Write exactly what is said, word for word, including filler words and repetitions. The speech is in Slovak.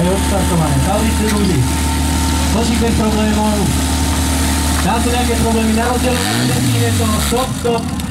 je odštartované. Tablice ľudí. Košík bez problémov. Dá sú nejaké problémy na rozdiel, je to stop, stop.